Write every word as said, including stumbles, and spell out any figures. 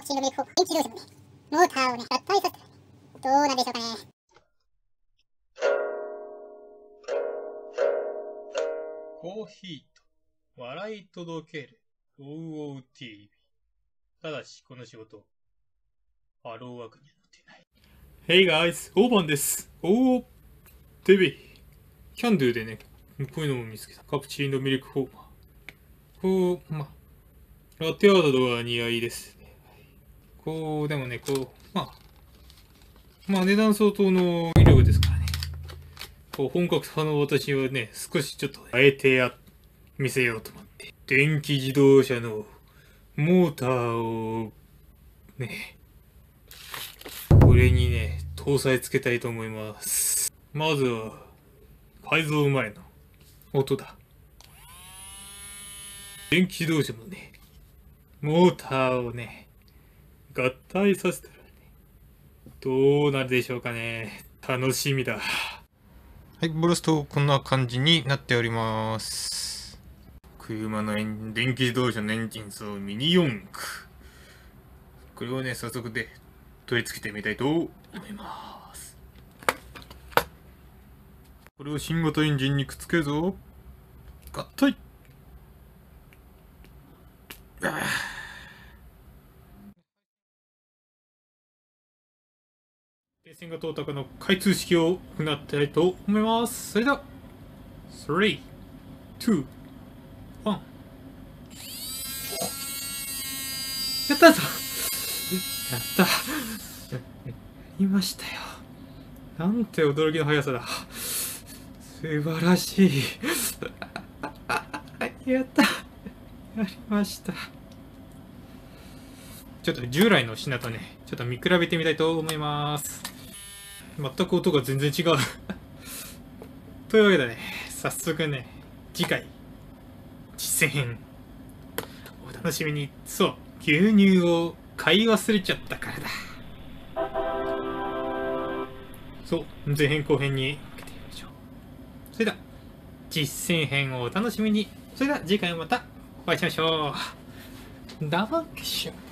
パクチーのミルクを電気自動車のね、モーターをね、合体させたらね、どうなんでしょうかね。 コーヒーと笑い届ける オーオーティーブイ。ただし、この仕事、ハローワークには載ってない。Hey guys! オーバンです。オーティーブイ。キャンドゥでね、こういうのも見つけた。カプチーノミルクフォーマー。こう、まあ、ラテアートが似合いですね。こう、でもね、こう、まあ、まあ値段相当の威力ですからね。こう、本格派の私はね、少しちょっと、あえてや、見せようと思って。電気自動車のモーターを、ね、これにね、搭載つけたいと思います。まずは、改造前の音だ。電気自動車のね、モーターをね、合体させたらね、どうなるでしょうかね。楽しみだ。はい、ボルストこんな感じになっております。車のエン電気自動車のエンジン層ミニ四駆。これをね、早速で取り付けてみたいと思います。これを新型エンジンにくっつけるぞ。合体。電線が通ったかの開通式を行いたいと思います。それでは、さん、に、いち。やったぞ。やった。やりましたよ。なんて驚きの速さだ。素晴らしい。やった。やりました。ちょっと従来の品とね、ちょっと見比べてみたいと思います。全く音が全然違う。というわけでね、早速ね、次回、実践編、お楽しみに。そう、牛乳を買い忘れちゃったからだ。そう、前編後編に分けてみましょう。それでは、実践編をお楽しみに。それでは次回またお会いしましょう。ダバンケシュ。